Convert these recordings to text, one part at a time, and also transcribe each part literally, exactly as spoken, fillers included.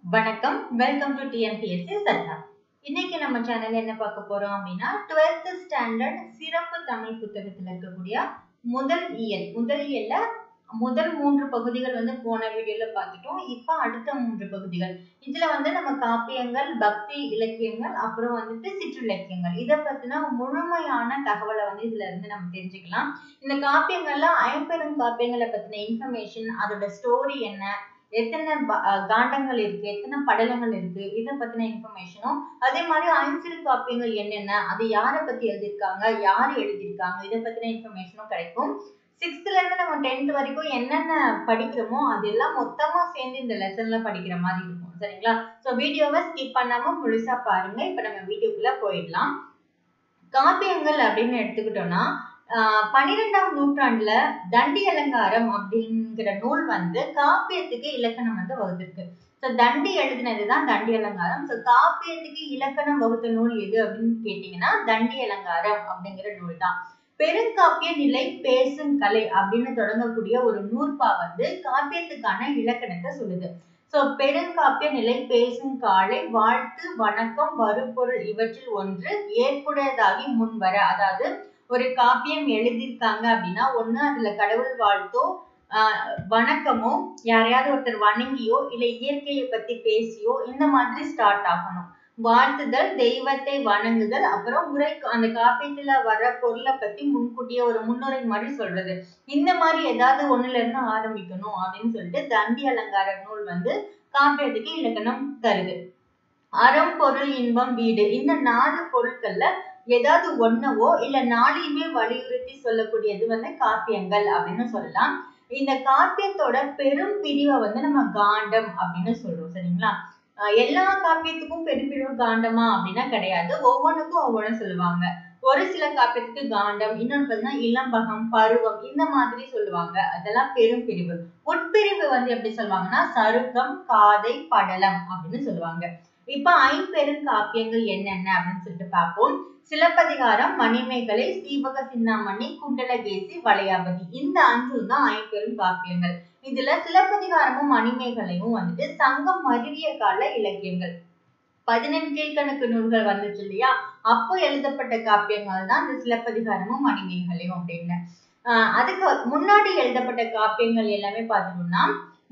வணக்கம், welcome to TNPSC சட்டா. இன்னைக்கு நம்ம சேனல்ல என்ன பார்க்க போறோம் அப்படின்னா டுவெல்த் ஸ்டாண்டர்ட் சிறப்பு தமிழ் புத்தகத்துல இருக்கக்கூடிய முதல் இயல் முதல் இயல்ல முதல் மூன்று பகுதிகள் வந்து போன வீடியோல பார்த்துட்டோம். இப்ப அடுத்த மூன்று பகுதிகள் இதுல வந்து நம்ம காப்பியங்கள், பக்தி இலக்கியங்கள், அப்புறம் வந்துட்டு சிற்றிலக்கியங்கள் இதை பத்தின முழுமையான தகவலை வந்து இதுல இருந்து நம்ம தெரிஞ்சுக்கலாம். இந்த காப்பியங்கள்ல ஐம்பெரும் காப்பியங்களை பத்தின இன்ஃபர்மேஷன், அதோட ஸ்டோரி என்ன, எத்தனை காண்டங்கள் இருக்கு, எத்தனை படலங்கள் இருக்கு, இதை பத்தின இன்ஃபர்மேஷனும், அதே மாதிரி ஐஞ்சிறு காப்பியங்கள் என்னென்ன, அது யாரை பத்தி எழுதியிருக்காங்க, யார் எழுதியிருக்காங்க, இதை பத்தின இன்ஃபர்மேஷனும் கிடைக்கும். சிக்ஸ்த்ல இருந்து நம்ம டென்த் வரைக்கும் என்னென்ன படிக்கிறோமோ அதெல்லாம் மொத்தமா சேர்ந்து இந்த லெசன்ல படிக்கிற மாதிரி இருக்கும். சரிங்களா? ஸோ வீடியோவை ஸ்கிப் பண்ணாம முழுசா பாருங்க. இப்ப நம்ம வீடியோக்குள்ள போயிடலாம். காப்பியங்கள் அப்படின்னு எடுத்துக்கிட்டோம்னா ஆஹ் பன்னிரெண்டாம் நூற்றாண்டுல தண்டி அலங்காரம் அப்படிங்கிற நூல் வந்து காப்பியத்துக்கு இலக்கணம் வந்து வகுத்திருக்கு. ஸோ தண்டி எழுதினதுதான் தண்டி அலங்காரம். ஸோ காப்பியத்துக்கு இலக்கணம் வகுத்த நூல் எது அப்படின்னு கேட்டீங்கன்னா தண்டி அலங்காரம் அப்படிங்கிற நூல் தான். பெருங்காப்பிய நிலை பேசும் கலை அப்படின்னு தொடங்கக்கூடிய ஒரு நூற்பா வந்து காப்பியத்துக்கான இலக்கணத்தை சொல்லுது. சோ பெருங்காப்பிய நிலை பேசும் காலை வாழ்த்து வணக்கம் வருபொருள் இவற்றில் ஒன்று ஏற்புடையதாகி முன்வர. அதாவது ஒரு காப்பியம் எழுதியிருக்காங்க அப்படின்னா ஒண்ணு அதுல கடவுள் வாழ்த்தோ ஆஹ் வணக்கமோ, யாரையாவது ஒருத்தர் வணங்கியோ இல்ல இயற்கையை பத்தி பேசியோ இந்த மாதிரி ஸ்டார்ட் ஆகணும். வாழ்த்துதல், தெய்வத்தை வணங்குதல், அப்புறம் உரை அந்த காப்பியத்துல வர பொருளை பத்தி முன்கூட்டியே ஒரு முன்னுரை மாதிரி சொல்றது. இந்த மாதிரி ஏதாவது ஒண்ணுல இருந்து ஆரம்பிக்கணும் அப்படின்னு சொல்லிட்டு தண்டி அலங்கார நூல் வந்து காப்பியத்துக்கு இலக்கணம் தருது. அறம், பொருள், இன்பம், வீடு இந்த நாலு பொருட்கள்ல ஏதாவது ஒன்னவோ இல்ல நாளையுமே வலியுறுத்தி சொல்லக்கூடியது வந்து காப்பியங்கள் அப்படின்னு சொல்லலாம். இந்த காப்பியத்தோட பெரும் பிரிவை வந்து நம்ம காண்டம் அப்படின்னு சொல்றோம். சரிங்களா? எல்லா காப்பியத்துக்கும் பெரும்பிரிவு காண்டமா அப்படின்னா கிடையாது. ஒவ்வொன்றுக்கும் ஒவ்வொன்னு சொல்லுவாங்க. ஒரு சில காப்பியத்துக்கு காண்டம், இன்னொன்னு பார்த்தீங்கன்னா இளம்பகம், பருவம் இந்த மாதிரி சொல்லுவாங்க. அதெல்லாம் பெரும் பிரிவு. உட்பிரிவு வந்து எப்படி சொல்லுவாங்கன்னா சருக்கம், காதை, படலம் அப்படின்னு சொல்லுவாங்க. இப்ப ஐம்பெரும் காப்பியங்கள் என்னென்ன அப்படின்னு சொல்லிட்டு பார்ப்போம். சிலப்பதிகாரம், மணிமேகலை, சீவக சிந்தாமணி, குண்டலகேசி, வளையாபதி இந்த அஞ்சும் தான் ஐம்பெரும் காப்பியங்கள். இதுல சிலப்பதிகாரமும் மணிமேகலையும் வந்துட்டு சங்கம் மருவிய கால இலக்கியங்கள். பதினெண் கீழ்கணக்கு நூல்கள் வந்துச்சு இல்லையா, அப்போ எழுதப்பட்ட காப்பியங்கள் தான் இந்த சிலப்பதிகாரமும் மணிமேகலையும் அப்படின்னு. ஆஹ் அதுக்கு முன்னாடி எழுதப்பட்ட காப்பியங்கள் எல்லாமே பார்த்துட்டோம்னா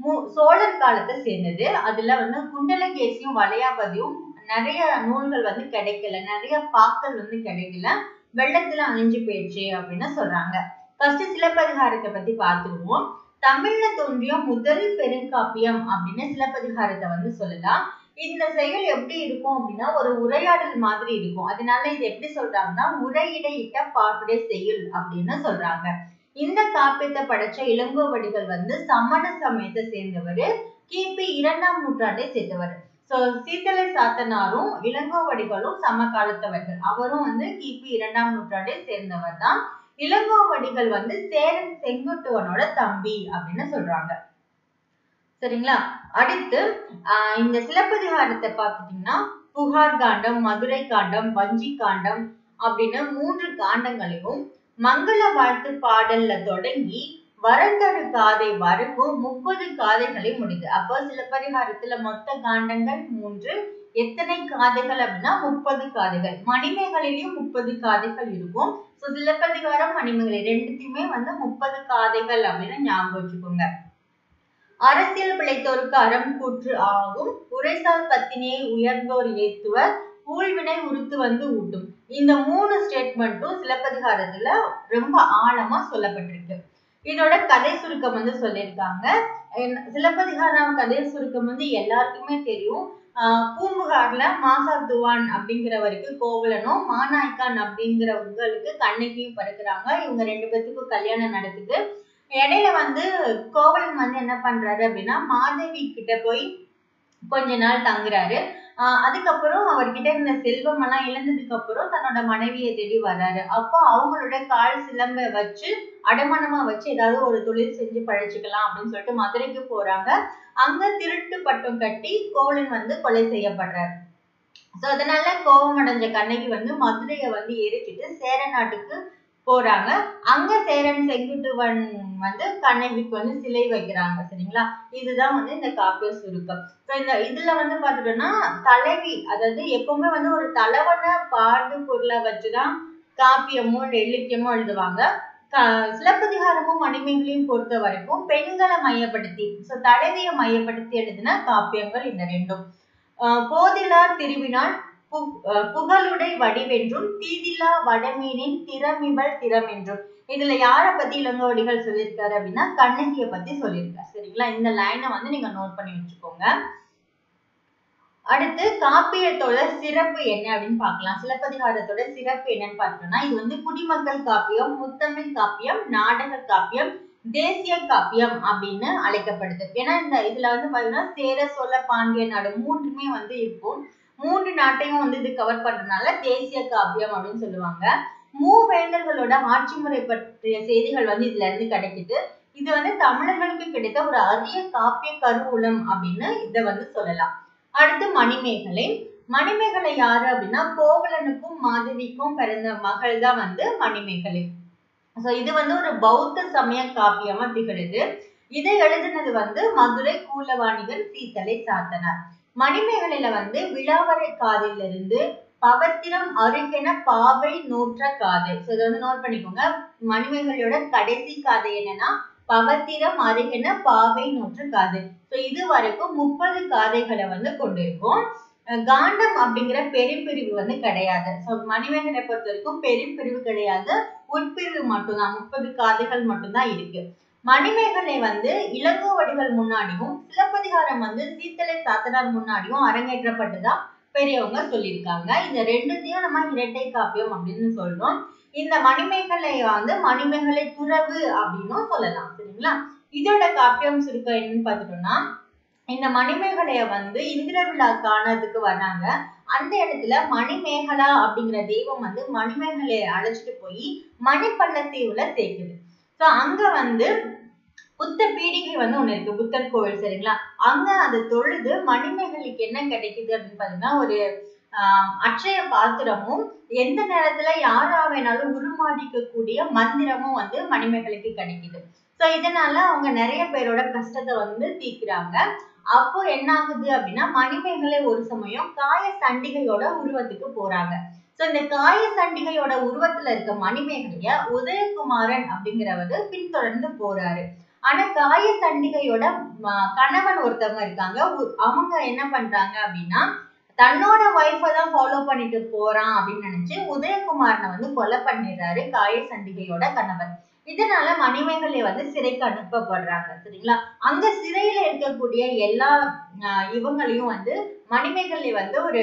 சோழர் காலத்தை சேர்ந்தது. அதுல வந்து குண்டலகேசியும் வளையாபதியும் நிறைய நூல்கள் வந்து கிடைக்கல, நிறைய பாக்கள் வந்து கிடைக்கல, வெள்ளத்துல அழிஞ்சு போயிடுச்சு அப்படின்னு சொல்றாங்க. ஃபர்ஸ்ட் சிலப்பதிகாரத்தை பத்தி பார்த்துருவோம். தமிழ்ல தோன்றிய முதல் பெருங்காப்பியம் அப்படின்னு சிலப்பதிகாரத்தை வந்து சொல்லலாம். இந்த செயல் எப்படி இருக்கும் அப்படின்னா ஒரு உரையாடல் மாதிரி இருக்கும். அதனால இது எப்படி சொல்றாங்கன்னா உரையிடையிட்ட பாட்டுடை செயல் அப்படின்னு சொல்றாங்க. இந்த காப்பியத்தை படைச்ச இளங்கோவடிகள் வந்து சமண சமயத்தை சேர்ந்தவர், கிபி இரண்டாம் நூற்றாண்டை சேர்ந்தவர். சோ சீத்தலை சாத்தனாரும் இளங்கோவடிகளும் சமகாலத்தவர்கள். அவரும் வந்து கிபி இரண்டாம் நூற்றாண்டை சேர்ந்தவர் தான். இளங்கோவடிகள் வந்து சேரன் செங்குட்டுவனோட தம்பி அப்படின்னு சொல்றாங்க. சரிங்களா? அடுத்து ஆஹ் இந்த சிலப்பதிகாரத்தை பார்த்துட்டீங்கன்னா புகார் காண்டம், மதுரை காண்டம், வஞ்சி காண்டம் அப்படின்னு மூன்று காண்டங்களையும் மங்கள வாழ்த்து பாடல்ல தொடங்கி வரந்தரு காதை வரைக்கும் முப்பது காதைகளை முடிது. அப்போ சிலப்பதிகாரத்துல மொத்த காண்டங்கள் மூன்று, எத்தனை காதைகள் அப்படின்னா முப்பது காதைகள். மணிமேகலையிலயும் முப்பது காதைகள் இருக்கும். சோ சிலப்பதிகாரம், மணிமேகலை ரெண்டுத்தையுமே வந்து முப்பது காதைகள் அப்படின்னு ஞாபகம் வச்சுக்கோங்க. அரசியல் பிழைத்தோருக்கு அறம் கூற்று ஆகும், உரைசால் பத்தினியை உயர்ந்தோர் ஏத்துவர், ஊழ்வினை உறுத்து வந்து ஊட்டும். இந்த மூணு ஸ்டேட்மெண்ட்டும் சிலப்பதிகாரத்துல ரொம்ப ஆழமா சொல்லப்பட்டிருக்கு. இதோட கதை சுருக்கம் வந்து சொல்லியிருக்காங்க. சிலப்பதிகாரம் கதை சுருக்கம் வந்து எல்லாருக்குமே தெரியும். ஆஹ் பூம்புகார்ல மாசாத்துவான் அப்படிங்கிறவருக்கு கோவலனும், மாநாய்க்கான் அப்படிங்கிறவங்களுக்கு கண்ணகியும் பிறக்கிறாங்க. இவங்க ரெண்டு பேத்துக்கும் கல்யாணம் நடக்குது. இடையில வந்து கோவலன் வந்து என்ன பண்றாரு அப்படின்னா மாதவி கிட்ட போய் கொஞ்ச நாள் தங்குறாரு. ஆஹ் அதுக்கப்புறம் அவர்கிட்ட இருந்த செல்வம் எல்லாம் இழந்ததுக்கு அப்புறம் தன்னோட மனைவியை தேடி வர்றாரு. அப்போ அவங்களோட கால் சிலம்ப வச்சு அடமானமா வச்சு ஏதாவது ஒரு தொழில் செஞ்சு பழிச்சுக்கலாம் அப்படின்னு சொல்லிட்டு மதுரைக்கு போறாங்க. அங்க திருட்டு பட்டம் கட்டி கோவலன் வந்து கொலை செய்யப்படுறாரு. சோ அதனால கோபம் அடைஞ்ச கண்ணகி வந்து மதுரையை வந்து எரிச்சிட்டு சேர நாட்டுக்கு போறாங்க. அங்க சேரன் செங்குட்டுவன் வந்து கண்ணகிக்கு வந்து சிலை வைக்கிறாங்க. சரிங்களா? இதுதான் வந்து இந்த காப்பிய சுருக்கம். இந்த இதுல வந்து பாத்துட்டோம்னா தலைவி, அதாவது எப்பவுமே வந்து ஒரு தலைவனை பாடு பொருளை வச்சுதான் காப்பியமோ இலக்கியமோ எழுதுவாங்க. சிலப்பதிகாரமும் மணிமேகலையும் பொறுத்த வரைக்கும் பெண்களை மையப்படுத்தி, தலைவியை மையப்படுத்தி எழுதின காப்பியங்கள் இந்த ரெண்டும். அஹ் போதிலார் திருவினால் புகழுடை வடிவென்றும் தீதிலா வடமீனின் திறமிவள் திறமென்றும். இதுல யார பத்தி இளங்கோவடிகள் சொல்லியிருக்காரு அப்படின்னா கண்ணகிய பத்தி சொல்லியிருக்காரு. சரிங்களா? இந்த லைனை வந்து நீங்க நோட் பண்ணி வச்சுக்கோங்க. அடுத்து காப்பியத்தோட சிறப்பு என்ன அப்படின்னு பார்க்கலாம். சிலப்பதிகாரத்தோட சிறப்பு என்னன்னு பார்த்தோம்னா, இது வந்து குடிமக்கள் காப்பியம், முத்தமிழ் காப்பியம், நாடக காப்பியம், தேசிய காப்பியம் அப்படின்னு அழைக்கப்படுது. ஏன்னா இந்த இதுல வந்து பாத்தீங்கன்னா சேர சோழ பாண்டிய நாடு மூன்றுமே வந்து இருக்கும். மூன்று நாட்டையும் வந்து இது கவர் பண்றதுனால தேசிய காப்பியம் அப்படின்னு சொல்லுவாங்க. மூவேந்தர்களோட ஆட்சி முறை பற்றிய செய்திகள் வந்து இதுல இருந்து கிடைக்குது. இது வந்து தமிழர்களுக்கு கிடைத்த ஒரு அரிய காப்பிய கருவூலம் அப்படின்னு இதை வந்து சொல்லலாம். அடுத்து மணிமேகலை. மணிமேகலை யாரு அப்படின்னா கோவலனுக்கும் மாதவிக்கும் பிறந்த மகள் தான் வந்து மணிமேகலை. சோ இது வந்து ஒரு பௌத்த சமய காப்பியமா திகழுது. இதை எழுதினது வந்து மதுரை கூலவாணிகன் சீத்தலை சாத்தனார். மணிமேகலையில வந்து விழாவரை காதில் இருந்து பவத்திரம் அருகென பாவை நூற்ற காதை. சோ இதை வந்து நோட் பண்ணிக்கோங்க. மணிமேகலையோட கடைசி காதை என்னன்னா பவத்திரம் அருகென பாவை நூற்ற காதை. சோ இது வரைக்கும் முப்பது காதைகளை வந்து கொண்டிருக்கும். காண்டம் அப்படிங்கிற பெரும்பிரிவு வந்து கிடையாது. சோ மணிமேகலை பொறுத்த வரைக்கும் பெரும்பிரிவு கிடையாது, உட்பிரிவு மட்டும்தான். முப்பது காதைகள் மட்டும்தான் இருக்கு. மணிமேகலை வந்து இளங்கோவடிகள் முன்னாடியும் சிலப்பதிகாரம் வந்து சீத்தலை சாத்தனார் முன்னாடியும் அரங்கேற்றப்பட்டுதான் பெரியவங்க சொல்லியிருக்காங்க. இந்த ரெண்டுத்தையும் நம்ம இரட்டை காப்பியம் அப்படின்னு சொல்றோம். இந்த மணிமேகலை வந்து மணிமேகலை துறவு அப்படின்னும் சொல்லலாம். சரிங்களா? இதோட காப்பியம் சுருக்கம் என்னன்னு பார்த்துட்டோம்னா, இந்த மணிமேகலைய வந்து இந்திர விழா காணதுக்கு வராங்க. அந்த இடத்துல மணிமேகலா அப்படிங்கிற தெய்வம் வந்து மணிமேகலையை அழைச்சிட்டு போய் மணிப்பள்ளத்தீவுல சேர்க்குது. சோ அங்க வந்து புத்த பீடிகை வந்து ஒண்ணு இருக்கு, புத்தர் கோவில். சரிங்களா? அங்க அதை தொழுது மணிமேகலைக்கு என்ன கிடைக்குது அப்படின்னு பாத்தீங்கன்னா ஒரு ஆஹ் அட்சய பாத்திரமும் எந்த நேரத்துல யாரா வேணாலும் உருமாறிக்க கூடிய மந்திரமும் வந்து மணிமேகலைக்கு கிடைக்குது. சோ இதனால அவங்க நிறைய பேரோட கஷ்டத்தை வந்து தீர்க்கிறாங்க. அப்போ என்ன ஆகுது அப்படின்னா மணிமேகலை ஒரு சமயம் காய சண்டிகையோட உருவத்துக்கு போறாங்க. சோ இந்த காய சண்டிகையோட உருவத்துல இருக்க மணிமேகலைய உதயகுமாரன் அப்படிங்கிறவர் பின்தொடர்ந்து போறாரு. ஆனா காய சண்டிகையோட கணவன் ஒருத்தவங்க இருக்காங்க. அவங்க என்ன பண்றாங்க அப்படின்னா தன்னோட ஒய்ஃபை தான் ஃபாலோ பண்ணிட்டு போறான் அப்படின்னு நினைச்சு உதயகுமாரனை வந்து கொலை பண்ணிடுறாரு காய சண்டிகையோட கணவன். இதனால மணிமேகலை வந்து சிறைக்கு அனுப்பப்படுறாங்க. சரிங்களா? அங்க சிறையில இருக்கக்கூடிய எல்லா இவங்களையும் வந்து மணிமேகலை வந்து ஒரு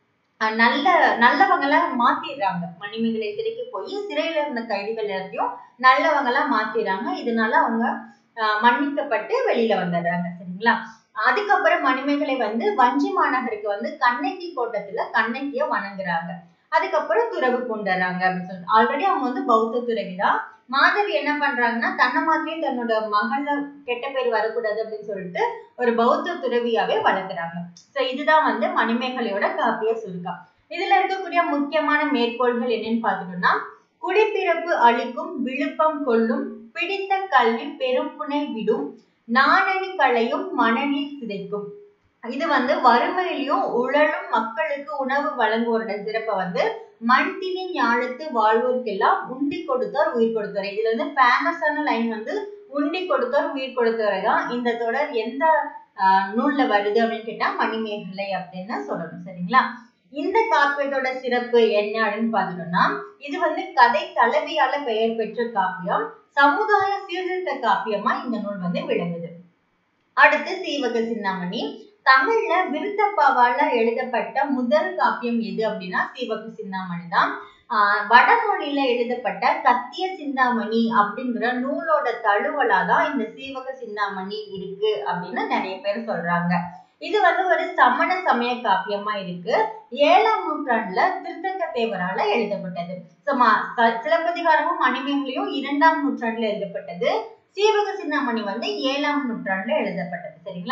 நல்ல நல்லவங்களா மாத்திடுறாங்க. மணிமேகலை சிறைக்கு போய் சிறையில இருந்த கைதிகள் எல்லாத்தையும் நல்லவங்களா மாத்திடுறாங்க. இதனால அவங்க ஆஹ் மன்னிக்கப்பட்டு வெளியில வந்துடுறாங்க. சரிங்களா? அதுக்கப்புறம் மணிமேகலை வந்து வஞ்சி மாநகருக்கு வந்து கண்ணகி கோட்டத்துல கண்ணகிய வணங்குறாங்க. அதுக்கப்புறம் துறவு கொண்டுறாங்க அப்படின்னு சொல்லிட்டு ஆல்ரெடி அவங்க வந்து பௌத்த துறவிதான். மாதவி என்ன பண்றாங்கன்னா தன்னை மாதிரியே தன்னோட மகள கெட்ட பேர் வரக்கூடாது அப்படின்னு சொல்லிட்டு ஒரு பௌத்த துறவியாவே வளர்க்குறாங்க. சோ இதுதான் வந்து மணிமேகலையோட காப்பிய சுருக்கம். இதுல இருக்கக்கூடிய முக்கியமான மேற்கோள்கள் என்னன்னு பாத்துட்டோம்னா, குடிப்பிறப்பு அளிக்கும் விழுப்பம் கொள்ளும் பிடித்த கல்வி பெரும் புனை விடும் நாணனி களையும் மணலில் சிதைக்கும். இது வந்து வறுமையிலையும் உழலும் மக்களுக்கு உணவு வழங்குவோரோட சிறப்பை வந்து மண்தினி ஞாலத்து வாழ்வோருக்கெல்லாம் உண்டி கொடுத்தோர் உயிர் கொடுத்தோர். இதுல வந்து ஃபேமஸான லைன் வந்து உண்டி கொடுத்தோர் உயிர் கொடுத்தோரை தான். இந்த தொடர் எந்த ஆஹ் நூல்ல வருது அப்படின்னு கேட்டா மணிமேகலை அப்படின்னு சொல்லணும். சரிங்களா? இந்த காப்பியத்தோட சிறப்பு என்ன அப்படின்னு பாத்துட்டோம்னா, இது வந்து கதை தலைவியால பெயர் பெற்ற காப்பியம், சமுதாய சீர்திருத்த காப்பியமா இந்த நூல் வந்து விளங்குது. அடுத்து சீவக சிந்தாமணி. தமிழ்ல விருத்தப்பாவால எழுதப்பட்ட முதல் காப்பியம் எது அப்படின்னா சீவக சிந்தாமணி தான். ஆஹ் வடமொழியில எழுதப்பட்ட கத்திய சிந்தாமணி அப்படிங்கிற நூலோட தழுவலாதான் இந்த சீவக சிந்தாமணி இருக்கு அப்படின்னு நிறைய பேர் சொல்றாங்க. இது வந்து ஒரு சமண சமய காப்பியமா இருக்கு. ஏழாம் நூற்றாண்டுல திருத்தக்க தேவரால எழுதப்பட்டது. சிலப்பதிகாரமும் மணிமேகலையும் இரண்டாம் நூற்றாண்டுல எழுதப்பட்டது. சீவக சிந்தாமணி வந்து ஏழாம் நூற்றாண்டுல எழுதப்பட்டது. சரிங்களா?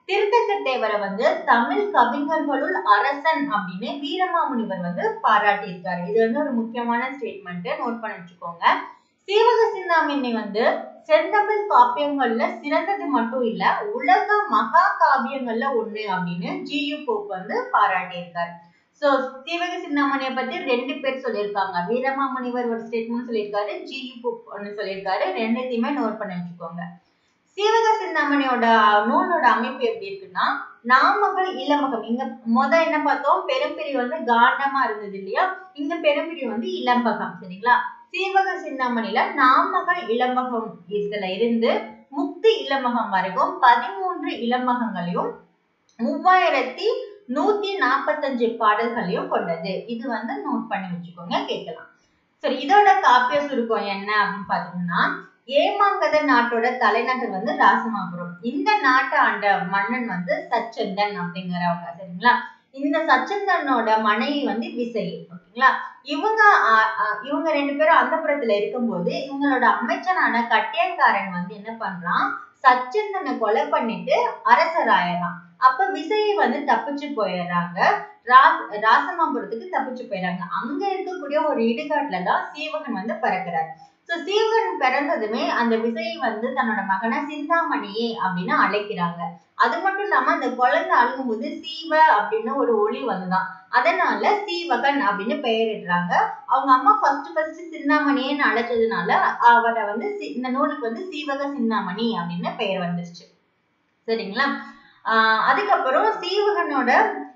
திருத்தக்க தேவரை வந்து தமிழ் கவிஞர்களுள் அரசன் அப்படின்னு வீரமாமுனிவர் வந்து பாராட்டியிருக்காரு. இது வந்து ஒரு முக்கியமான ஸ்டேட்மெண்ட், நோட் பண்ணி வச்சுக்கோங்க. சீவக சிந்தாமணி வந்து செந்தமிழ் காப்பியங்கள்ல சிறந்தது மட்டும் இல்ல, உலக மகா காவியங்கள்ல ஒண்ணு அப்படின்னு ஜி யு போப் வந்து பாராட்டியிருக்காரு. சோ சீவக சிந்தாமணியை பத்தி ரெண்டு பேர் சொல்லியிருக்காங்க. வீரமாமுனிவர் ஒரு ஸ்டேட்மெண்ட் சொல்லியிருக்காரு, ஜி யு போப் ஒன்னு சொல்லியிருக்காரு. ரெண்டுத்தையுமே நோட் பண்ணி வச்சுக்கோங்க. சீவக சிந்தாமணியோட நூலோட அமைப்பு எப்படி இருக்குன்னா, நாமகள் இளம்பகம். இங்க முத என்ன பார்த்தோம், பெரும்பிரிவு வந்து காண்டமா இருந்தது இல்லையா, இங்க பெரும்பிரிவு வந்து இளம்பகம். சரிங்களா? சீவக சிந்தாமணியில நாமகள் இளம்பகம் இதுல இருந்து முக்தி இளம்பகம் வரைக்கும் பதிமூன்று இளம்பகங்களையும் மூவாயிரத்தி நூத்தி நாற்பத்தஞ்சு பாடல்களையும் கொண்டது. இது வந்து நோட் பண்ணி வச்சுக்கோங்க, கேட்கலாம். சரி, இதோட காப்பிய சுருக்கம் என்ன அப்படின்னு பாத்தீங்கன்னா, ஏமாங்கத நாட்டோட தலைநகர் வந்து ராசமாபுரம். இந்த நாட்டை ஆண்ட மன்னன் வந்து சச்சந்தன் அப்படிங்கிறவங்க. சரிங்களா? இந்த சச்சந்தனோட மனைவி வந்து விசை. ஓகேங்களா? இவங்க இவங்க ரெண்டு பேரும் அந்தப்புறத்துல இருக்கும்போது இவங்களோட அமைச்சரான கட்டியங்காரன் வந்து என்ன பண்றான், சச்சந்தனை கொலை பண்ணிட்டு அரசராயறான். அப்ப விசையை வந்து தப்பிச்சு போயிடுறாங்க, ராசமாபுரத்துக்கு தப்பிச்சு போயிடுறாங்க. அங்க இருக்கக்கூடிய ஒரு இடுகாட்டுலதான் சீவகன் வந்து பிறக்கிறார். சோ சீவகன் பிறந்ததுமே அந்த விசையை வந்து தன்னோட மகனை சிந்தாமணியே அப்படின்னு அழைக்கிறாங்க. அது மட்டும் இல்லாம அந்த குழந்தை அழுகும்போது சீவ அப்படின்னு ஒரு ஒளி வந்துதான், அதனால சீவகன் அப்படின்னு பெயரிடுறாங்க. அவங்க அம்மா ஃபர்ஸ்ட் ஃபர்ஸ்ட் சிந்தாமணியேன்னு அழைச்சதுனால அவரை வந்து இந்த நூலுக்கு வந்து சீவக சிந்தாமணி அப்படின்னு பெயர் வந்துருச்சு. சரிங்களா? ஆஹ் அதுக்கப்புறம் சீவகனோட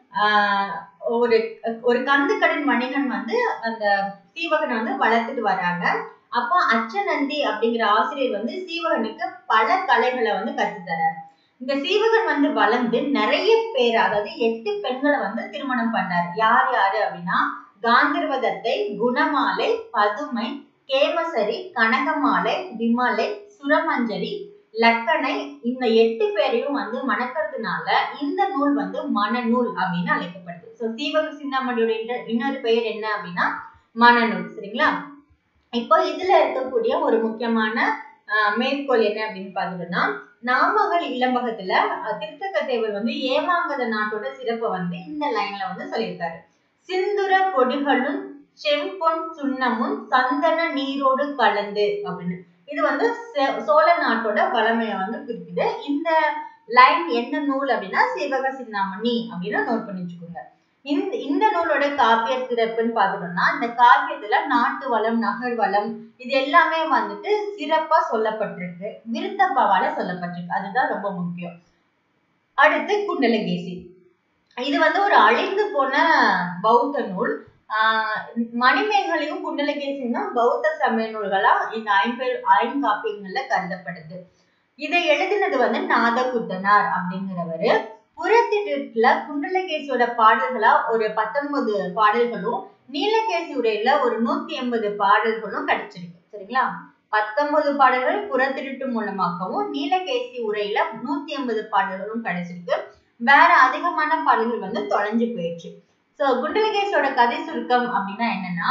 ஆஹ் ஒரு ஒரு கந்துக்கடன் வணிகன் வந்து அந்த சீவகனை வந்து வளர்த்துட்டு வராங்க. அப்போ அச்சநந்தி அப்படிங்கிற ஆசிரியர் வந்து சீவகனுக்கு பல கலைகளை வந்து கற்றுத்தரார். இந்த சீவகன் வந்து வளர்ந்து நிறைய பேர், அதாவது எட்டு பெண்களை வந்து திருமணம் பண்ணார். யார் யாரு அப்படின்னா, காந்தர்வதத்தை, குணமாலை, பதுமை, கேமசரி, கனகமாலை, விமலை, சுரமஞ்சரி, லக்கணை, இந்த எட்டு பேரையும் வந்து மணக்கிறதுனால இந்த நூல் வந்து மணநூல் அப்படின்னு அழைக்கப்படுது. சோ சீவக சிந்தாமணியோட இன்னொரு பெயர் என்ன அப்படின்னா மணநூல். சரிங்களா? இப்போ இதுல இருக்கக்கூடிய ஒரு முக்கியமான அஹ் மேற்கோள் என்ன அப்படின்னு பாத்தீங்கன்னா, நாமகள் இளம்பகத்துல திருத்தக்க தேவர் வந்து ஏமாங்கத நாட்டோட சிறப்பை வந்து இந்த லைன்ல வந்து சொல்லியிருக்காரு. சிந்துர கொடிகளும் செம்பொன் சுண்ணமும் சந்தன நீரோடு கலந்து அப்படின்னு. இது வந்து சோழ நாட்டோட வளமையை வந்து குறிக்குது. இந்த லைன் என்ன நூல் அப்படின்னா சீவக சிந்தாமணி அப்படின்னு நோட் பண்ணி வச்சுக்கோங்க. இந்த இந்த நூலோட காப்பிய சிறப்புன்னு பாத்துட்டோம்னா, இந்த காப்பியத்துல நாட்டு வளம், நகர் வளம் இது எல்லாமே வந்துட்டு சிறப்பா சொல்லப்பட்டிருக்கு, விருத்தப்பாவால சொல்லப்பட்டிருக்கு. அதுதான் ரொம்ப முக்கியம். அடுத்து குண்டலகேசி. இது வந்து ஒரு அழிந்து போன பௌத்த நூல். ஆஹ் மணிமேகலையும் குண்டலகேசியும் தான் பௌத்த சமய நூல்களா இந்த ஐம்பெரு ஐங்காப்பியங்கள்ல கருதப்படுது. இதை எழுதினது வந்து நாதகுத்தனார் அப்படிங்கிறவரு. புறத்திட்டுல குண்டலகேசியோட பாடல்களா ஒரு பத்தொன்பது பாடல்களும், நீலகேசி உரையில ஒரு நூத்தி எண்பது பாடல்களும் கிடைச்சிருக்கு. சரிங்களா? பத்தொன்பது பாடல்கள் புறத்திட்டு மூலமாகவும், நீலகேசி உரையில நூத்தி எண்பது பாடல்களும் கிடைச்சிருக்கு. வேற அதிகமான பாடல்கள் வந்து தொலைஞ்சு போயிடுச்சு. சோ குண்டலகேசியோட கதை சுருக்கம் அப்படின்னா என்னன்னா,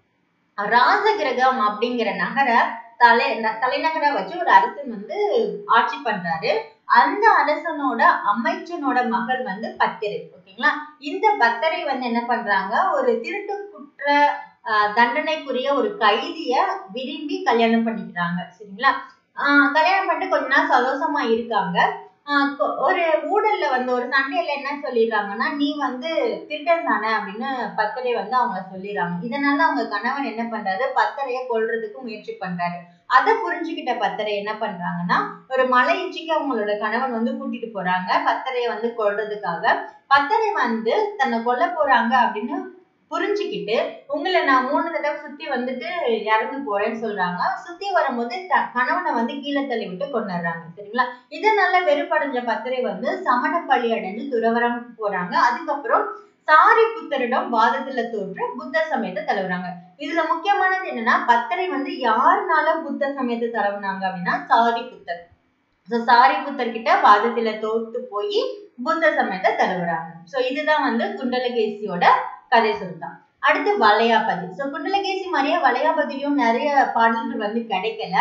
ராசகிரகம் அப்படிங்கிற நகர தலை தலைநகரா வச்சு ஒரு அரசன் வந்து ஆட்சி பண்றாரு. அந்த அரசனோட அமைச்சனோட மகள் வந்து பத்திரை. ஓகேங்களா? இந்த பத்திரை வந்து என்ன பண்றாங்க, ஒரு திருட்டு குற்ற ஆஹ் தண்டனைக்குரிய ஒரு கைதிய விரும்பி கல்யாணம் பண்ணிக்கிறாங்க. சரிங்களா? ஆஹ் கல்யாணம் பண்ணிட்டு கொஞ்ச நாள் சந்தோஷமா இருக்காங்க. ஆஹ் ஒரு ஊழல்ல வந்து ஒரு சண்டையில என்ன சொல்லிடுறாங்கன்னா, நீ வந்து திருடன் தானே அப்படின்னு பத்திரை வந்து அவங்க சொல்லிடுறாங்க. இதனால அவங்க கணவன் என்ன பண்றாரு, பத்திரைய கொல்றதுக்கு முயற்சி பண்றாரு. அதை புரிஞ்சுக்கிட்ட பத்திரை என்ன பண்றாங்கன்னா, ஒரு மலை உச்சிக்கு அவங்களோட கணவன் வந்து கூட்டிட்டு போறாங்க பத்திரைய வந்து கொல்றதுக்காக. பத்திரை வந்து தன்னை கொல்ல போறாங்க அப்படின்னு புரிஞ்சுக்கிட்டு, உங்களை நான் மூணு தடவை சுத்தி வந்துட்டு இறந்து போறேன்னு சொல்றாங்க. சுத்தி வரும்போது கணவனை வந்து கீழே தள்ளி விட்டு கொண்டுறாங்க. சரிங்களா? இதனால வெறுப்படைஞ்ச பத்திரை வந்து சமண பள்ளி அடைஞ்சு துறவரம் போறாங்க. அதுக்கப்புறம் சாரி புத்தரிடம் வாதத்துல தோற்று புத்த சமயத்தை தழுவுறாங்க. இதுல முக்கியமானது என்னன்னா, பத்திரை வந்து யாருனால புத்த சமயத்தை தழுவுனாங்க அப்படின்னா சாரி புத்தர். சாரி புத்தர் கிட்ட வாதத்துல தோத்து போய் புத்த சமயத்தை தழுவுறாங்க. சோ இதுதான் வந்து குண்டலகேசியோட கதை சுருக்கம். அடுத்து வளையாபதி. சோ குண்டலகேசி மாதிரியே வளையாபதியும் நிறைய பாடல்கள் வந்து கிடைக்கல.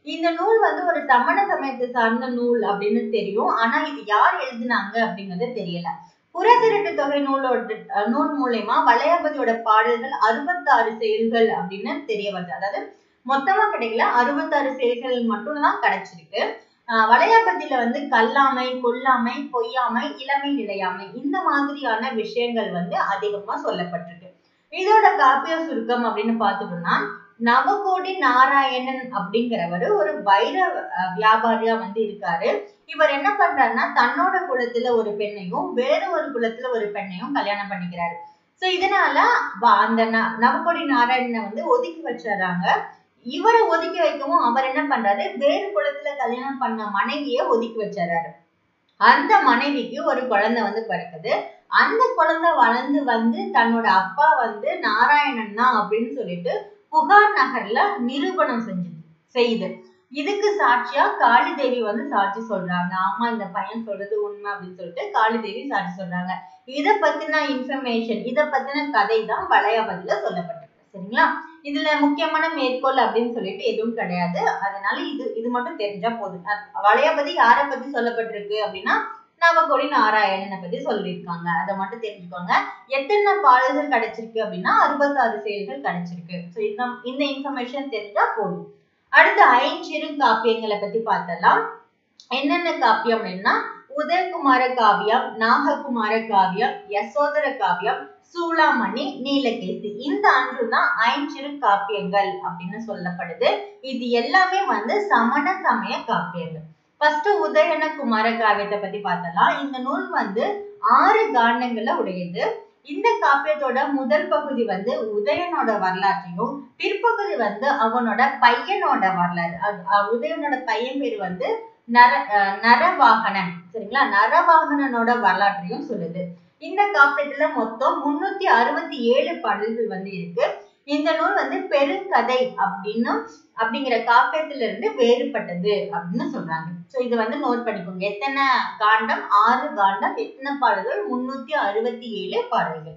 இந்த நூல் வந்து ஒரு சமண சமயத்தை சார்ந்த நூல் அப்படின்னு தெரியும். ஆனா இது யார் எழுதினாங்க அப்படிங்கிறது தெரியல. புறத்திரட்டு தொகை நூலோட நூல் மூலமா வளையாபதியோட பாடல்கள் அறுபத்தாறு செயல்கள் அப்படின்னு தெரிய வருது. அதாவது மொத்தமா கிடைக்கல, அறுபத்தாறு செயல்கள் மட்டும்தான் கிடைச்சிருக்கு. ஆஹ் வளையாபதியில வந்து கல்லாமை, கொல்லாமை, பொய்யாமை, இளமை, நிலையாமை இந்த மாதிரியான விஷயங்கள் வந்து அதிகமா சொல்லப்பட்டிருக்கு. இதோட காப்பிய சுருக்கம் அப்படின்னு பார்த்துட்டோம்னா, நவகோடி நாராயணன் அப்படிங்கிறவரு ஒரு வைர வியாபாரியா வந்து இருக்காரு. இவர் என்ன பண்றாருன்னா, தன்னோட குலத்துல ஒரு பெண்ணையும் வேற ஒரு குலத்துல ஒரு பெண்ணையும் கல்யாணம் பண்ணிக்கிறாரு. சோ இதனால அந்த நவகோடி நாராயணனை வந்து ஒதுக்கி வச்சிடறாங்க. இவரை ஒதுக்கி வைக்கவும் அவர் என்ன பண்றாரு, வேறு குலத்துல கல்யாணம் பண்ண மனைவிய ஒதுக்கி வச்சிடறாரு. அந்த மனைவிக்கு ஒரு குழந்தை வந்து பிறக்குது. அந்த குழந்தை வளர்ந்து வந்து தன்னோட அப்பா வந்து நாராயணன் தான் அப்படின்னு சொல்லிட்டு புகார் நகர்ல நிரூபணம் செஞ்சு செய்யுது. இதுக்கு சாட்சியா காளி தேவி வந்து சாட்சி சொல்றாங்க. ஆமா, இந்த பையன் சொல்றது உண்மை அப்படின்னு சொல்லிட்டு காளி தேவி சாட்சி சொல்றாங்க. இத பத்தின இன்ஃபர்மேஷன், இத பத்தின கதை தான் வளையாபதியில சொல்லப்பட்டிருக்கு. சரிங்களா? இதுல முக்கியமான மேற்கோள் அப்படின்னு சொல்லிட்டு எதுவும் கிடையாது. அதனால இது இது மட்டும் தெரிஞ்சா போதும். வளையாபதி யார பத்தி சொல்லப்பட்டிருக்கு அப்படின்னா, நவகோடி நாராயணனை பத்தி சொல்லியிருக்காங்க. அதை மட்டும் தெரிஞ்சுக்கோங்க. எத்தனை பாடல்கள் கிடைச்சிருக்கு அப்படின்னா அறுபத்தாறு செயல்கள் கிடைச்சிருக்கு. சோ இந்த இந்த இன்ஃபர்மேஷன் தெரிஞ்சா போதும். அடுத்து ஐஞ்சிறு காப்பியங்களை பத்தி பார்த்தலாம். என்னென்ன காப்பியம் அப்படின்னா, உதயகுமார காவியம், நாககுமார காவியம், யசோதர காவியம், சூளாமணி, நீலகேசி இந்த அன்று தான் ஐஞ்சிறு காப்பியங்கள் அப்படின்னு சொல்லப்படுது. இது எல்லாமே வந்து சமண சமய காப்பியங்கள். ஃபர்ஸ்ட் உதயன குமார காவியத்தை பத்தி பார்த்தலாம். இந்த நூல் வந்து ஆறு காண்டங்களை உடையது. இந்த காப்பியத்தோட முதல் பகுதி வந்து உதயனோட வரலாற்றையும், பிற்பகுதி வந்து அவனோட பையனோட வரலாறு. உதயனோட பையன் பேர் வந்து நர நரவாகனன். சரிங்களா? நரவாகனனோட வரலாற்றையும் சொல்லுது. இந்த காப்பியத்துல மொத்தம் முன்னூத்தி அறுபத்தி ஏழு பாடல்கள் வந்து இருக்கு. இந்த நூல் வந்து பெருங்கதை அப்படின்னு அப்படிங்கிற காப்பியத்துல இருந்து வேறுபட்டது அப்படின்னு சொல்றாங்க. சோ இது வந்து நோட் பண்ணிக்கோங்க. எத்தனை காண்டம்? ஆறு காண்டம். எத்தனை பாடல்கள்? முன்னூத்தி அறுபத்தி ஏழு பாடல்கள்.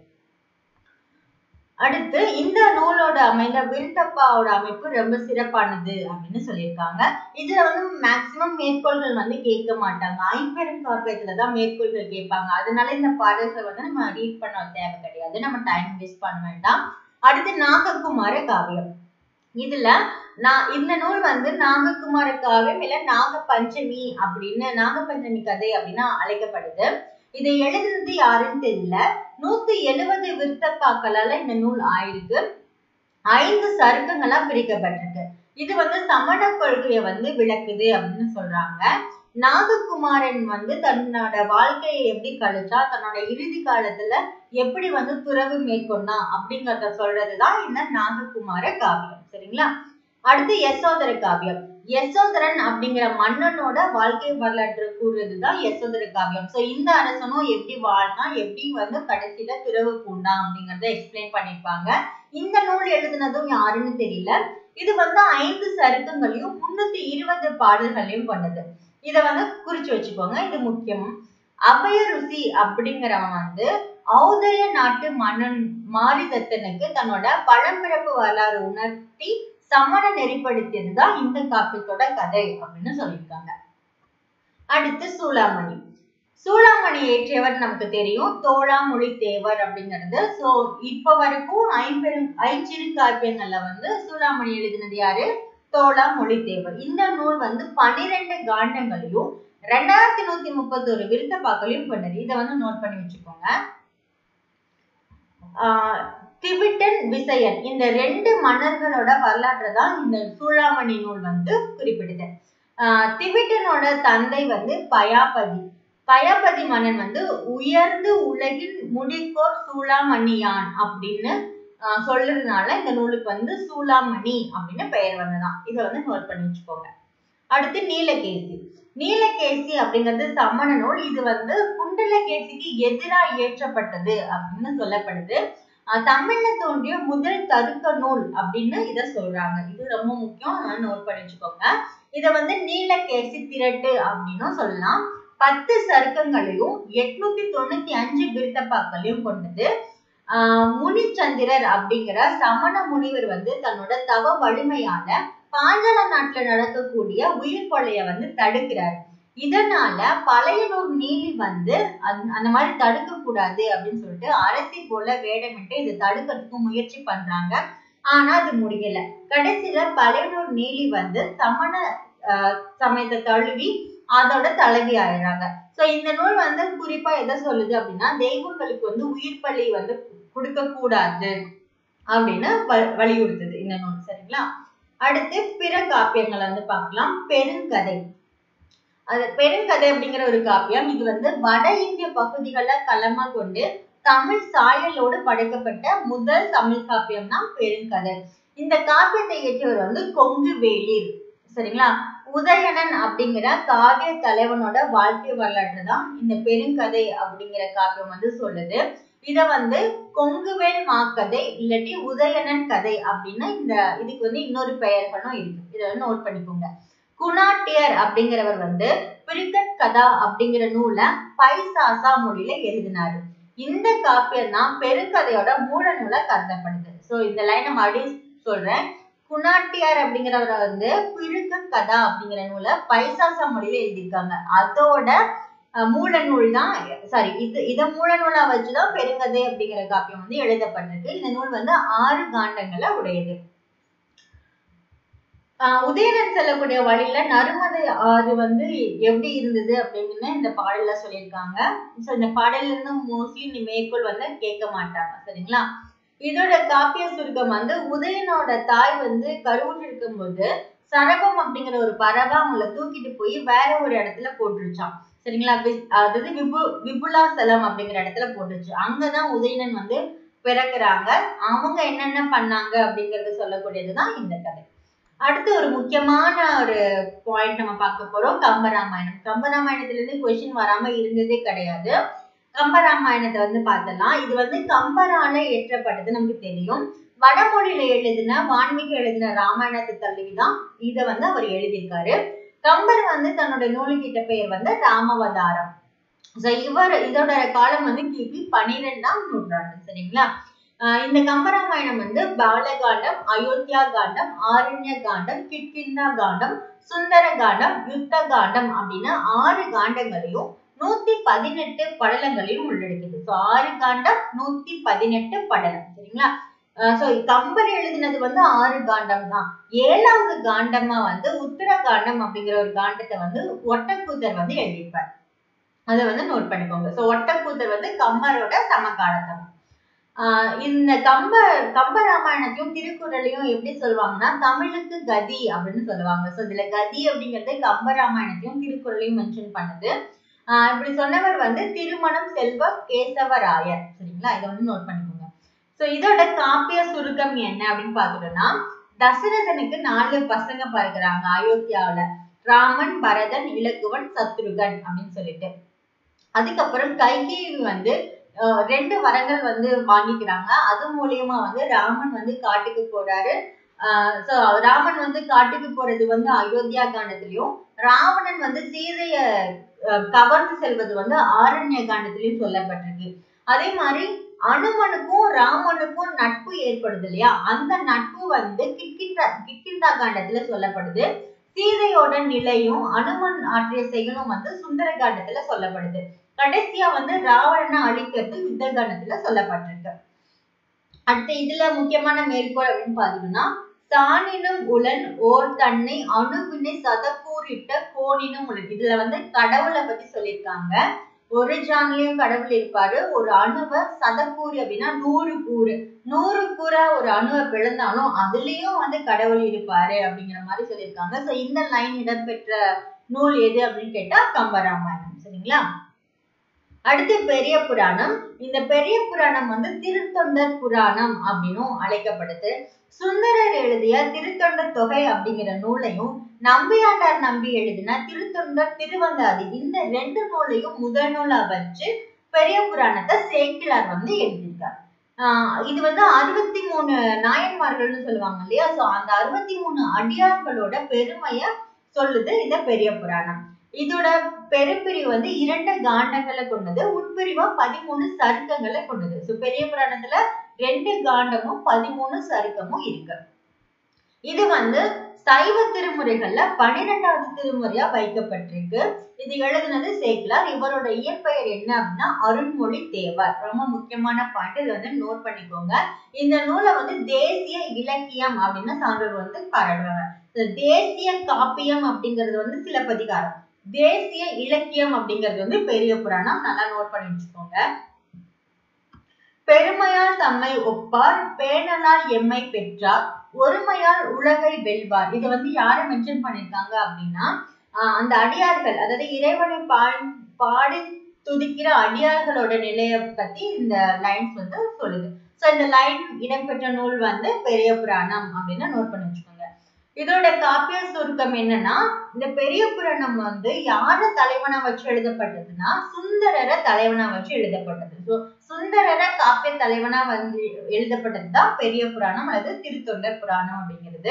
அடுத்து இந்த நூலோட அமைந்த விருத்தப்பாவோட அமைப்பு ரொம்ப சிறப்பானது அப்படின்னு சொல்லியிருக்காங்க. இதுல வந்து மேக்சிமம் மேற்கோள்கள் வந்து கேட்க மாட்டாங்க. ஐம்பெரும் காப்பியத்துலதான் மேற்கோள்கள் கேட்பாங்க. அதனால இந்த பாடல்கள் வந்து நம்ம ரீட் பண்ண தேவை கிடையாது. நம்ம டைம் வேஸ்ட் பண்ண வேண்டாம். அடுத்து நாககுமார காவியம். இதுல நான் இந்த நூல் வந்து நாககுமார காவியம் இல்ல நாக பஞ்சமி அப்படின்னு நாக பஞ்சமி கதை அப்படின்னு அழைக்கப்படுது. இதை எழுதுனது யாருன்னு தெரியல. நூத்தி எழுபது விருத்தப்பாக்களால இந்த நூல் ஆயிருக்கு. ஐந்து சருக்கங்களா பிரிக்கப்பட்டிருக்கு. இது வந்து சமண கொள்கையை வந்து விளக்குது அப்படின்னு சொல்றாங்க. நாககுமாரன் வந்து தன்னோட வாழ்க்கையை எப்படி கழிச்சா, தன்னோட இறுதி காலத்துல எப்படி வந்து துறவு மேற்கொண்டா அப்படிங்கறத சொல்றதுதான் இந்த நாககுமார காவியம். சரிங்களா? அடுத்து யசோதர காவியம். யசோதரன் அப்படிங்கிற மன்னனோட வாழ்க்கை வரலாற்று கூறுறதுதான் யசோதர காவியம். சோ இந்த அரசனும் எப்படி வாழ்னா, எப்படி வந்து கடைசியில துறவு பூண்டான் அப்படிங்கறத எக்ஸ்பிளைன் பண்ணிருப்பாங்க. இந்த நூல் எழுதுனதும் யாருன்னு தெரியல. இது வந்து ஐந்து சருக்கங்களையும் முன்னூத்தி இருபது பாடல்களையும் கொண்டது. இத வந்து குறிச்சு வச்சுக்கோங்க. இது முக்கியம். அபய ருசி அப்படிங்கிறவன் வந்து ஔதய நாட்டு மன்னன் மாரிதத்தனுக்கு தன்னோட பழம்பிறப்பு வரலாறு உணர்த்தி சமண நெறிப்படுத்தியதுதான் இந்த காப்பியத்தோட கதை அப்படின்னு சொல்லியிருக்காங்க. அடுத்து சூளாமணி. சூளாமணி ஏற்றியவர் நமக்கு தெரியும், தோழாமொழி தேவர் அப்படிங்கிறது. சோ இப்ப வரைக்கும் ஐம்பெரும் ஐஞ்சிறு காப்பியங்கள்ல வந்து சூளாமணி எழுதினது யாரு? தோழாமொழி தேவர். இந்த நூல் வந்து பன்னிரெண்டு காண்டங்களையும் ரெண்டாயிரத்தி நூத்தி முப்பத்தி ஒரு விருத்தப்பாக்களையும் கொண்டது. இதை வந்து நோட் பண்ணி வச்சுக்கோங்க. ஆஹ் திவிட்டன், விசயன் இந்த ரெண்டு மன்னர்களோட வரலாற்றை தான் இந்த சூளாமணி நூல் வந்து குறிப்பிடுது. ஆஹ் திவிட்டனோட தந்தை வந்து பயாபதி. பயாபதி மன்னன் வந்து உயர்ந்து உலகின் முடிக்கோர் சூளாமணியான் அப்படின்னு ஆஹ் சொல்றதுனால இந்த நூலுக்கு வந்து சூளாமணி அப்படின்னு பெயர் வந்ததான். இதை வந்து நோட் பண்ணி வச்சுக்கோங்க. அடுத்து நீலகேசி. நீலகேசி அப்படிங்கிறது சமண நூல். இது வந்து குண்டலகேசிக்கு எதிராக இயற்றப்பட்டது அப்படின்னு சொல்லப்படுது. தமிழ்ல தோன்றிய முதல் தருக்க நூல் அப்படின்னு இத சொல்றாங்க. இது ரொம்ப முக்கியம், நோட் பண்ணி வச்சுக்கோங்க. இத வந்து நீலகேசி திரட்டு அப்படின்னு சொல்லலாம். பத்து சருக்கங்களையும் எட்நூத்தி தொண்ணூத்தி அஞ்சு விருத்தப்பாக்களையும் கொண்டது. ஆஹ் முனிச்சந்திரர் அப்படிங்கிற சமண முனிவர் வந்து தன்னோட தவ வலிமையால பாஞ்சால நாட்டுல நடக்கக்கூடிய உயிர் கொலைய வந்து தடுக்கிறாரு. இதனால பழையனூர் நீலி வந்து அந்த மாதிரி தடுக்க கூடாது அப்படின்னு சொல்லிட்டு அரசி போல வேடமிட்டு இதை தடுக்கிறதுக்கு முயற்சி பண்றாங்க. ஆனா அது முடியல. கடைசியில பழையனூர் நீலி வந்து சமண அஹ் சமயத்தை தழுவி அதோட தலைவி ஆயிடுறாங்க. சோ இந்த நூல் வந்து குறிப்பா எதை சொல்லுது அப்படின்னா, தெய்வங்களுக்கு வந்து உயிர் பலி வந்து கொடுக்க கூடாது அப்படின்னு வலியுறுத்துது இந்த நூல். சரிங்களா? அடுத்து பிற காப்பியங்களை வந்து பார்க்கலாம். பெருங்கதை. அது பெருங்கதை அப்படிங்கிற ஒரு காப்பியம். இது வந்து வட இந்திய பகுதிகளை களமா கொண்டு தமிழ் சாயலோடு படைக்கப்பட்ட முதல் தமிழ் காப்பியம் தான் பெருங்கதை. இந்த காப்பியத்தை இயற்றியவர் வந்து கொங்கு வேளிர். சரிங்களா? உதயணன் அப்படிங்கிற காவிய தலைவனோட வாழ்க்கை வரலாற்று தான் இந்த பெருங்கதை அப்படிங்கிற காப்பியம் வந்து சொல்லுது. இத வந்து கொங்குவேல் மாக்கதை இல்லாட்டி உதயணன் கதை அப்படின்னு இந்த இதுக்கு வந்து இன்னொரு பெயர்களும் இருக்கு. இதை வந்து நோட் பண்ணிக்கோங்க. குணாட்டியர் அப்படிங்கிறவர் வந்து பிரிகட் கதா அப்படிங்கிற நூலை பைசாசா மொழியில எழுதினாரு. இந்த காப்பியம் தான் பெருங்கதையோட மூல நூலை கருதப்படுது. சோ இந்த லைனை மறுபடியும் சொல்றேன். குணாட்டியார் அப்படிங்கிறவரை வந்து பிரிகட் கதா அப்படிங்கிற நூலை பைசாசா மொழியில எழுதியிருக்காங்க. அதோட மூல நூல் தான் சாரி இது இத மூல நூலா வச்சுதான் பெருங்கதை அப்படிங்கிற காப்பியம் வந்து எழுதப்பட்டிருக்கு. இந்த நூல் வந்து ஆறு காண்டங்களை உடையது. ஆஹ் உதயணன் செல்லக்கூடிய வழியில நருமதை ஆறு வந்து எப்படி இருந்தது அப்படின்னு இந்த பாடல்ல சொல்லியிருக்காங்க. சோ இந்த பாடல்ல இருந்து மோஸ்ட்லி இந்த மேற்கோள் வந்து கேட்க மாட்டாங்க. சரிங்களா? இதோட காப்பிய சுருக்கம் வந்து உதயனோட தாய் வந்து கருவுற்று இருக்கும் போது சரபம் அப்படிங்கிற ஒரு பறவை அவங்களை தூக்கிட்டு போய் வேற ஒரு இடத்துல போட்டுருச்சான். சரிங்களா? அதாவது விபு விபுலாசலம் அப்படிங்கிற இடத்துல போட்டுருச்சு. அங்கதான் உதயணன் வந்து பிறக்குறாங்க. அவங்க என்னென்ன பண்ணாங்க அப்படிங்கறத சொல்லக்கூடியதுதான் இந்த கதை. அடுத்து ஒரு முக்கியமான ஒரு பாயிண்ட் நம்ம பார்க்க போறோம். கம்பராமாயணம். கம்பராமாயணத்துல இருந்து கொஸ்டின் வராம இருந்ததே கிடையாது. கம்பராமாயணத்தை வந்து பார்த்தலாம். இது வந்து கம்பரால இயற்றப்பட்டது நமக்கு தெரியும். வடமொழியில எழுதின வான்மீகி எழுதின ராமாயணத்தை தழுவிதான் இதை வந்து அவர் எழுதியிருக்காரு. கம்பர் வந்து தன்னுடைய நூலுக்கிட்ட பெயர் வந்து ராமவதாரம். இவர் இதோட காலம் வந்து கிபி பனிரெண்டாம் நூற்றாண்டு. சரிங்களா? ஆஹ் இந்த கம்பராமாயணம் வந்து பாலகாண்டம், அயோத்தியா காண்டம், ஆரண்ய காண்டம், கிட்கிந்தா காண்டம், சுந்தர காண்டம், யுத்த காண்டம் அப்படின்னு ஆறு காண்டங்களையும் நூத்தி பதினெட்டு படலங்களையும் உள்ளடக்கிது. சோ ஆறு காண்டம் நூத்தி பதினெட்டு படலம். சரிங்களா? சோ கம்பர் எழுதினது வந்து ஆறு காண்டம் தான். ஏழாவது காண்டமா வந்து உத்தர காண்டம் அப்படிங்கிற ஒரு காண்டத்தை வந்து ஒட்டக்கூத்தர் வந்து எழுதியிருப்பார். அதை வந்து நோட் பண்ணிக்கோங்க. சோ ஒட்டக்கூத்தர் வந்து கம்பரோட சமகாலத்தம். ஆஹ் இந்த கம்ப கம்ப ராமாயணத்தையும் திருக்குறளையும் எப்படி சொல்லுவாங்கன்னா தமிழுக்கு கதி அப்படின்னு சொல்லுவாங்க. சோ இதுல கதி அப்படிங்கிறது கம்ப ராமாயணத்தையும் திருக்குறளையும் மென்ஷன் பண்ணுது. ஆஹ் இப்படி சொன்னவர் வந்து திருமணம் செல்வ கேசவராயர். சரிங்களா? இதை வந்து நோட் பண்ணிக்கோங்க. சோ இதோட காப்பிய சுருக்கம் என்ன அப்படின்னு பாத்துட்டோம்னா, தசரதனுக்கு நாலு பசங்க பிறகுறாங்க அயோத்தியாவில. ராமன், பரதன், இலக்குவன், சத்ருகன் அப்படின்னு சொல்லிட்டு. அதுக்கப்புறம் கைகேயி வந்து ரெண்டு வரங்கள் வந்து வாங்கிக்கிறாங்க. அது மூலியமா வந்து ராமன் வந்து காட்டுக்கு போறாரு. ஆஹ் சோ ராமன் வந்து காட்டுக்கு போறது வந்து அயோத்தியா காண்டத்திலயும், ராவணன் வந்து சீதைய கவர்ந்து செல்வது வந்து ஆரண்ய காண்டத்திலயும் சொல்லப்பட்டிருக்கு. அதே மாதிரி அனுமனுக்கும் ராமனுக்கும் நட்பு ஏற்படுது இல்லையா? அந்த நட்பு வந்து கிட்கிந்தா கிட்கிந்தா காண்டத்துல சொல்லப்படுது. சீதையோட நிலையும் அனுமன் ஆற்றிய செயலும் வந்து சுந்தர காண்டத்துல சொல்லப்படுது. கடைசியா வந்து ராவணனை அழிக்கிறது யுத்த காண்டத்துல சொல்லப்பட்டிருக்கு. அடுத்து இதுல முக்கியமான மேற்கோள் அப்படின்னு பாத்தீங்கன்னா, தானினும் உலன் ஓர் தன்னை அணுவினை சதக்கூறிட்ட கோணினும் உலன். இதுல வந்து கடவுளை பத்தி சொல்லியிருக்காங்க. ஒரு ஜான்லயும் கடவுள் இருப்பாரு. ஒரு அணுவை சதக்கூறு அப்படின்னா நூறு கூறு நூறு கூறா ஒரு அணுவை பிளந்தாலும் அதுலயும் வந்து கடவுள் இருப்பாரு அப்படிங்கிற மாதிரி சொல்லியிருக்காங்க. சோ இந்த லைன் இடம்பெற்ற நூல் எது அப்படின்னு கேட்டா கம்பராமாயணம். சரிங்களா? அடுத்து பெரிய புராணம். இந்த பெரிய புராணம் வந்து திருத்தொண்டர் புராணம் அப்படின்னும் அழைக்கப்படுது. சுந்தரர் எழுதிய திருத்தொண்டர் தொகை அப்படிங்கிற நூலையும், நம்பியாண்டார் நம்பி எழுதின திருத்தொண்டர் திருவந்தாதி இந்த ரெண்டு நூலையும் முதல் நூலா வச்சு பெரிய புராணத்தை சேக்கிழார் வந்து எழுதியிருக்கார். ஆஹ் இது வந்து அறுபத்தி மூணு நாயன்மார்கள்னு சொல்லுவாங்க இல்லையா? சோ அந்த அறுபத்தி மூணு அடியார்களோட பெருமைய சொல்லுது இந்த பெரிய புராணம். இதோட பெருப்பிரிவு வந்து இரண்டு காண்டங்களை கொண்டது. உட்பிரிவா பதிமூணு சருக்கங்களை கொண்டது. சோ பெரிய புராணத்துல ரெண்டு காண்டமும் பதிமூணு சருக்கமும் இருக்கு. இது வந்து சைவ திருமுறைகள்ல பன்னிரெண்டாவது திருமுறையா வைக்கப்பட்டிருக்கு. இது எழுதுனது சேக்கிழார். இவரோட இயற்பெயர் என்ன அப்படின்னா அருண்மொழி தேவர். ரொம்ப முக்கியமான பாயிண்ட், இது வந்து நோட் பண்ணிக்கோங்க. இந்த நூலை வந்து தேசிய இலக்கியம் அப்படின்னு சான்றோர் வந்து பாராட்டுறாங்க. தேசிய காப்பியம் அப்படிங்கிறது வந்து சிலப்பதிகாரம், தேசிய இலக்கியம் அப்படிங்கிறது வந்து பெரிய புராணம். நல்லா நோட் பண்ணி வச்சுக்கோங்க. பெருமையால் தம்மை ஒப்பார், பேணலால் எம்மை பெற்றார், ஒருமையால் உலகை வெல்வார். இதை வந்து யாரை மென்ஷன் பண்ணிருக்காங்க அப்படின்னா ஆஹ் அந்த அடியார்கள், அதாவது இறைவனை பாடி பாடி துதிக்கிற அடியார்களோட நிலையை பத்தி இந்த லைன்ஸ் வந்து சொல்லுது. சோ இந்த லைன் இடம்பெற்ற நூல் வந்து பெரிய புராணம் அப்படின்னு நோட் பண்ணி வச்சுக்கோங்க. இதோட காப்பிய சுருக்கம் என்னன்னா, இந்த பெரிய புராணம் வந்து யார தலைவனா வச்சு எழுதப்பட்டதுன்னா சுந்தரரை தலைவனா வச்சு எழுதப்பட்டது. ஸோ சுந்தரரை காப்பிய தலைவனா வந்து எழுதப்பட்டதுதான் பெரிய புராணம் அல்லது திருத்தொண்டர் புராணம் அப்படிங்கிறது.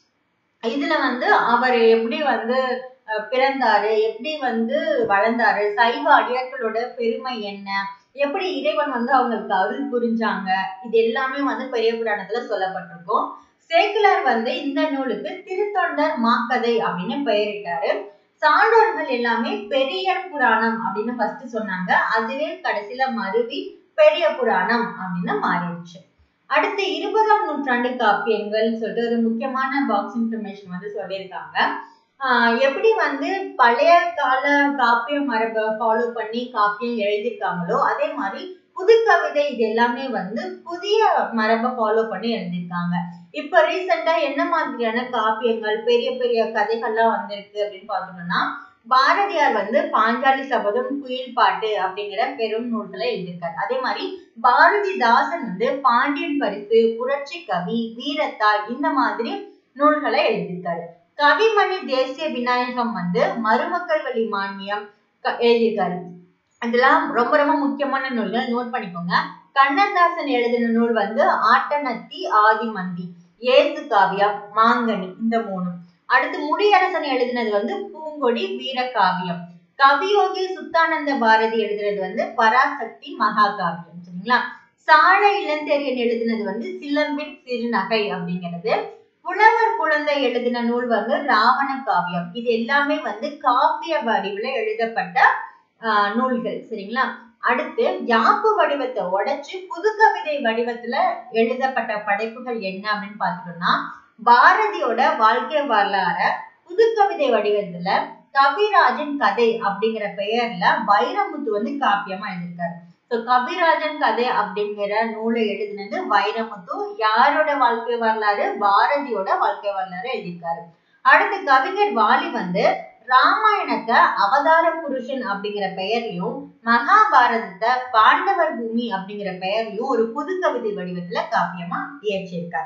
இதுல வந்து அவர் எப்படி வந்து பிறந்தாரு, எப்படி வந்து வளர்ந்தாரு, சைவ அடியார்களோட பெருமை என்ன, எப்படி இறைவன் வந்து அவங்களுக்கு அருள் புரிஞ்சாங்க, இது எல்லாமே வந்து பெரிய புராணத்துல சொல்லப்பட்டிருக்கும். சேக்கிழார் வந்து இந்த நூலுக்கு திருத்தொண்டர் மாக்கதை அப்படின்னு பெயரிட்டாரு. சான்றோர்கள் எல்லாமே பெரிய புராணம் அப்படின்னு ஃபர்ஸ்ட் சொன்னாங்க. அதுவே கடைசியில மருவி பெரிய புராணம் அப்படின்னு மாறிடுச்சு. அடுத்து இருபதாம் நூற்றாண்டு காப்பியங்கள் சொல்லிட்டு ஒரு முக்கியமான பாக்ஸ் இன்ஃபர்மேஷன் வந்து சொல்லியிருக்காங்க. ஆஹ் எப்படி வந்து பழைய கால காப்பிய மரபை ஃபாலோ பண்ணி காப்பியம் எழுதியிருக்காங்களோ அதே மாதிரி புது கவிதை இது எல்லாமே வந்து புதிய மரபை ஃபாலோ பண்ணி எழுதியிருக்காங்க. இப்ப ரீசெண்டா என்ன மாதிரியான காப்பியங்கள் பெரிய பெரிய கதைகள்லாம் வந்திருக்கு அப்படின்னு பார்த்தோம்னா, பாரதியார் வந்து பாஞ்சாலி சபதம், குயில் பாட்டு அப்படிங்கிற பெரும் நூல்களை எழுதியிருக்காரு. அதே மாதிரி பாரதிதாசன் வந்து பாண்டியன் பரிசு, புரட்சி கவி, வீரத்தாள் இந்த மாதிரி நூல்களை எழுதியிருக்காரு. கவிமணி தேசிய விநாயகம் வந்து மருமக்கள் வழி மானியம் எழுதியிருக்காரு. இதெல்லாம் ரொம்ப ரொம்ப முக்கியமான நூல்கள், நோட் பண்ணிக்கோங்க. கண்ணதாசன் எழுதின நூல் வந்து ஆட்டனத்தி, ஆதிமந்தி, ஏசு காவியம், மாங்கனி இந்த மூணு. அடுத்து முடியரசன் எழுதினது வந்து பூங்கொடி, வீரகாவியம். கவியோகி சுத்தானந்த பாரதி எழுதினது வந்து பராசக்தி, மகாகாவியம். சரிங்களா? சாலை இளந்தேரியன் எழுதினது வந்து சிலம்பின் சிறுநகை அப்படிங்கிறது. புலவர் குழந்தை எழுதின நூல் வந்து ராவண காவியம். இது எல்லாமே வந்து காப்பிய வடிவுல எழுதப்பட்ட ஆஹ் நூல்கள். சரிங்களா? அடுத்து யாப்பு வடிவத்தை உடைச்சு புது கவிதை வடிவத்துல எழுதப்பட்ட படைப்புகள் என்ன அப்படின்னு பாத்துட்டோம்னா, பாரதியோட வாழ்க்கை வரலாற புது கவிதை வடிவத்துல கவிராஜன் கதை அப்படிங்கிற பெயர்ல வைரமுத்து வந்து காப்பியமா எழுதியிருக்காரு. ஸோ கவிராஜன் கதை அப்படிங்கிற நூலை எழுதினது வைரமுத்து. யாரோட வாழ்க்கை வரலாறு? பாரதியோட வாழ்க்கை வரலாறு எழுதியிருக்காரு. அடுத்து கவிஞர் வாலி வந்து ராமாயணத்தை அவதார புருஷன் அப்படிங்கிற பெயர்லயும், மகாபாரதத்தை பாண்டவர் பூமி அப்படிங்கிற பெயர்லயும் ஒரு புது கவிதை வடிவத்துல காப்பியமா இயற்றியிருக்கார்.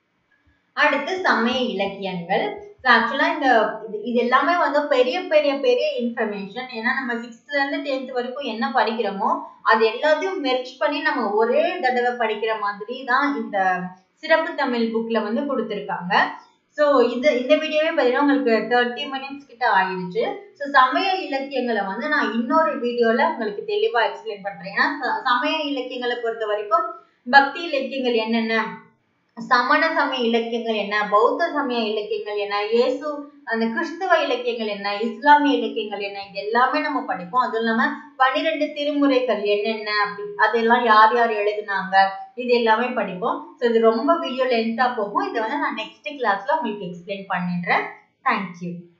அடுத்து சமய இலக்கியங்கள். ஆக்சுவலா இந்த இது எல்லாமே வந்து பெரிய பெரிய பெரிய இன்ஃபர்மேஷன். ஏன்னா நம்ம சிக்ஸ்த்ல இருந்து டென்த் வரைக்கும் என்ன படிக்கிறோமோ அது எல்லாத்தையும் மெர்ஜ் பண்ணி நம்ம ஒரே தடவை படிக்கிற மாதிரி தான் இந்த சிறப்பு தமிழ் புக்ல வந்து கொடுத்துருக்காங்க. ஸோ இது இந்த வீடியோவே பார்த்தீங்கன்னா உங்களுக்கு தேர்ட்டி மினிட்ஸ் கிட்ட ஆயிடுச்சு. ஸோ சமய இலக்கியங்களை வந்து நான் இன்னொரு வீடியோல உங்களுக்கு தெளிவா எக்ஸ்பிளைன் பண்றேன். ஏன்னா சமய இலக்கியங்களை பொறுத்த வரைக்கும் பக்தி இலக்கியங்கள் என்னென்ன, சமண சமய இலக்கியங்கள் என்ன, பௌத்த சமய இலக்கியங்கள் என்ன, இயேசு அந்த கிறிஸ்தவ இலக்கியங்கள் என்ன, இஸ்லாமிய இலக்கியங்கள் என்ன, இது எல்லாமே நம்ம படிப்போம். அதுவும் இல்லாம பன்னிரெண்டு திருமுறைகள் என்னென்ன அப்படி அதெல்லாம் யார் யார் எழுதினாங்க இது எல்லாமே படிப்போம். ஸோ இது ரொம்ப வீடியோ லென்த்தா போகும். இதை வந்து நான் நெக்ஸ்ட் கிளாஸ்ல உங்களுக்கு எக்ஸ்பிளைன் பண்ணிடுறேன். தேங்க்யூ.